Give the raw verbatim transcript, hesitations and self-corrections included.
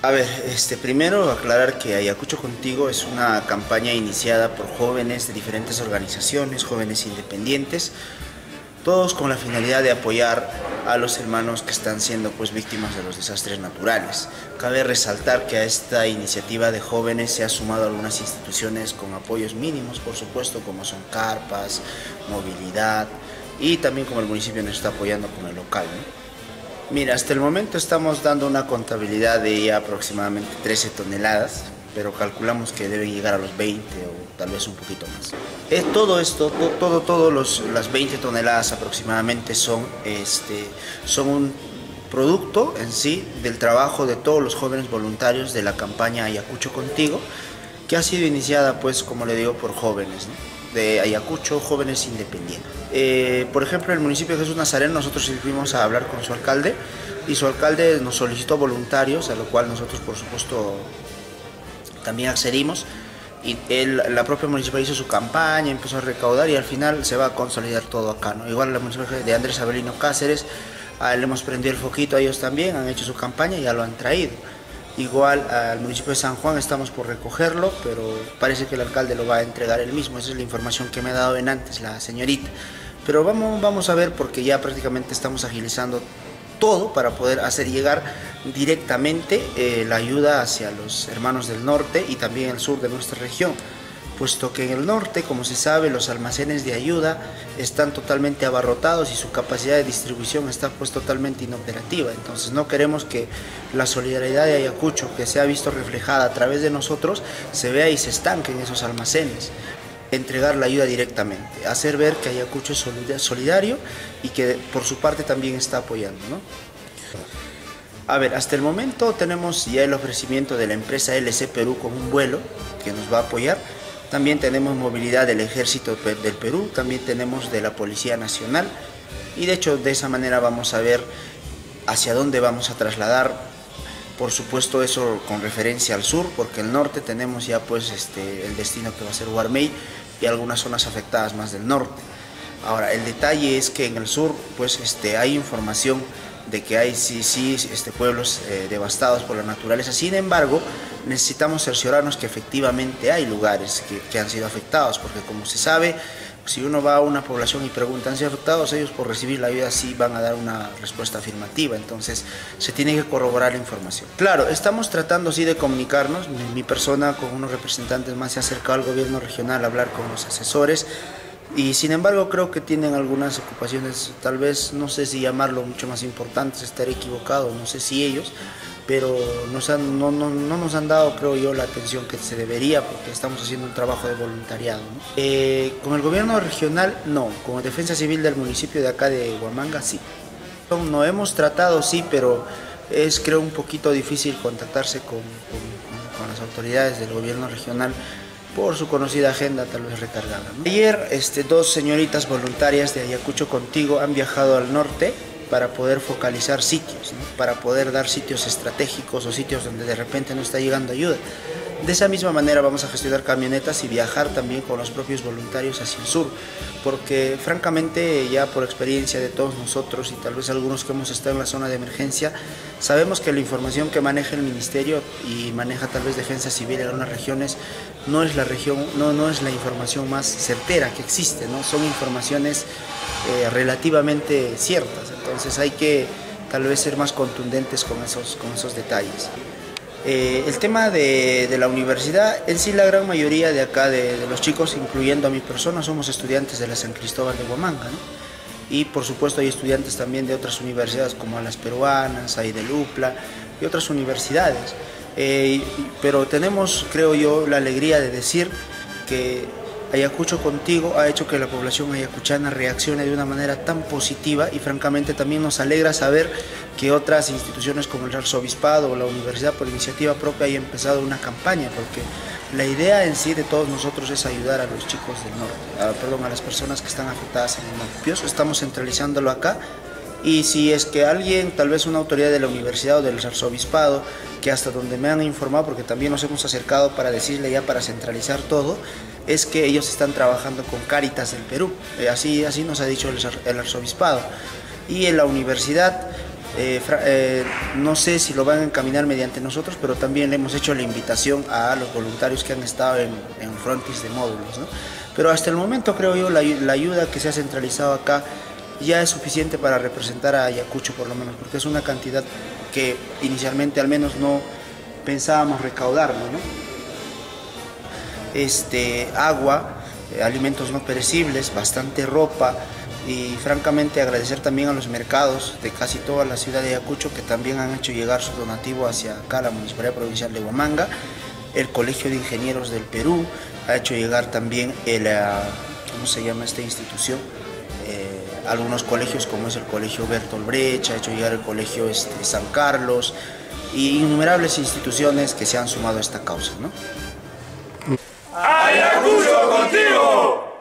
A ver, este, primero aclarar que Ayacucho Contigo es una campaña iniciada por jóvenes de diferentes organizaciones, jóvenes independientes, todos con la finalidad de apoyar a los hermanos que están siendo pues víctimas de los desastres naturales. Cabe resaltar que a esta iniciativa de jóvenes se ha sumado algunas instituciones con apoyos mínimos, por supuesto, como son carpas, movilidad, y también como el municipio nos está apoyando con el local, ¿no? Mira, hasta el momento estamos dando una contabilidad de ya aproximadamente trece toneladas, pero calculamos que deben llegar a los veinte o tal vez un poquito más. Eh, todo esto, to, todo, todo los, las veinte toneladas aproximadamente son, este, son un producto en sí del trabajo de todos los jóvenes voluntarios de la campaña Ayacucho Contigo, que ha sido iniciada, pues, como le digo, por jóvenes, ¿no?, de Ayacucho, jóvenes independientes. Eh, por ejemplo, en el municipio de Jesús Nazareno nosotros fuimos a hablar con su alcalde y su alcalde nos solicitó voluntarios, a lo cual nosotros, por supuesto, también accedimos, y él, la propia municipalidad hizo su campaña, empezó a recaudar y al final se va a consolidar todo acá, ¿no? Igual la municipalidad de Andrés Avelino Cáceres, a él le hemos prendido el foquito a ellos también, han hecho su campaña y ya lo han traído. Igual al municipio de San Juan estamos por recogerlo, pero parece que el alcalde lo va a entregar él mismo. Esa es la información que me ha dado en antes la señorita. Pero vamos, vamos a ver, porque ya prácticamente estamos agilizando todo para poder hacer llegar directamente eh, la ayuda hacia los hermanos del norte y también el sur de nuestra región, puesto que en el norte, como se sabe, los almacenes de ayuda están totalmente abarrotados y su capacidad de distribución está pues totalmente inoperativa. Entonces no queremos que la solidaridad de Ayacucho, que se ha visto reflejada a través de nosotros, se vea y se estanque en esos almacenes. Entregar la ayuda directamente, hacer ver que Ayacucho es solidario y que por su parte también está apoyando, ¿no? A ver, hasta el momento tenemos ya el ofrecimiento de la empresa L C Perú con un vuelo que nos va a apoyar. También tenemos movilidad del Ejército del Perú, también tenemos de la Policía Nacional, y de hecho de esa manera vamos a ver hacia dónde vamos a trasladar, por supuesto eso con referencia al sur, porque el norte tenemos ya pues este, el destino que va a ser Guarmey y algunas zonas afectadas más del norte. Ahora, el detalle es que en el sur pues este, hay información de que hay sí, sí este, pueblos eh, devastados por la naturaleza. Sin embargo, necesitamos cerciorarnos que efectivamente hay lugares que, que han sido afectados, porque como se sabe, si uno va a una población y pregunta ¿han sido afectados?, ellos por recibir la ayuda sí van a dar una respuesta afirmativa. Entonces se tiene que corroborar la información. Claro, estamos tratando sí de comunicarnos. Mi, mi persona con unos representantes más se ha acercado al gobierno regional a hablar con los asesores, y sin embargo creo que tienen algunas ocupaciones, tal vez, no sé si llamarlo mucho más importantes, estaré equivocado, no sé si ellos, pero nos han, no, no, no nos han dado, creo yo, la atención que se debería, porque estamos haciendo un trabajo de voluntariado, ¿no? Eh, con el gobierno regional no, con Defensa Civil del municipio de acá de Huamanga sí. No hemos tratado, sí, pero es creo un poquito difícil contactarse con, con, con las autoridades del gobierno regional por su conocida agenda tal vez recargada, ¿no? Ayer este, dos señoritas voluntarias de Ayacucho Contigo han viajado al norte para poder focalizar sitios, ¿no?, para poder dar sitios estratégicos o sitios donde de repente no está llegando ayuda. De esa misma manera vamos a gestionar camionetas y viajar también con los propios voluntarios hacia el sur, porque francamente ya por experiencia de todos nosotros y tal vez algunos que hemos estado en la zona de emergencia, sabemos que la información que maneja el ministerio y maneja tal vez Defensa Civil en algunas regiones no es la región, no, no es la información más certera que existe, ¿no? Son informaciones eh, relativamente ciertas, entonces hay que tal vez ser más contundentes con esos, con esos detalles. Eh, el tema de, de la universidad, en sí la gran mayoría de acá, de, de los chicos, incluyendo a mi persona, somos estudiantes de la San Cristóbal de Huamanga, ¿no? Y por supuesto hay estudiantes también de otras universidades como las peruanas, hay de Lupla y otras universidades. Eh, pero tenemos, creo yo, la alegría de decir que Ayacucho Contigo ha hecho que la población ayacuchana reaccione de una manera tan positiva, y francamente también nos alegra saber que otras instituciones como el Arzobispado o la universidad por iniciativa propia hayan empezado una campaña, porque la idea en sí de todos nosotros es ayudar a los chicos del norte, a, perdón, a las personas que están afectadas en el norte. Estamos centralizándolo acá, y si es que alguien, tal vez una autoridad de la universidad o del arzobispado, que hasta donde me han informado, porque también nos hemos acercado para decirle ya para centralizar todo, es que ellos están trabajando con Cáritas del Perú, eh, así, así nos ha dicho el, el arzobispado. Y en la universidad Eh, eh, no sé si lo van a encaminar mediante nosotros, pero también le hemos hecho la invitación a los voluntarios que han estado en, en frontis de módulos, ¿no? Pero hasta el momento creo yo la, la ayuda que se ha centralizado acá ya es suficiente para representar a Ayacucho por lo menos, porque es una cantidad que inicialmente al menos no pensábamos recaudarlo, ¿no? Este, agua, eh, alimentos no perecibles, bastante ropa. Y francamente agradecer también a los mercados de casi toda la ciudad de Ayacucho que también han hecho llegar su donativo hacia acá, la Municipalidad Provincial de Huamanga. El Colegio de Ingenieros del Perú ha hecho llegar también el, ¿cómo se llama esta institución? Eh, algunos colegios como es el Colegio Bertolt Brecht, ha hecho llegar el Colegio este, San Carlos y innumerables instituciones que se han sumado a esta causa, ¿no? ¡Ayacucho contigo!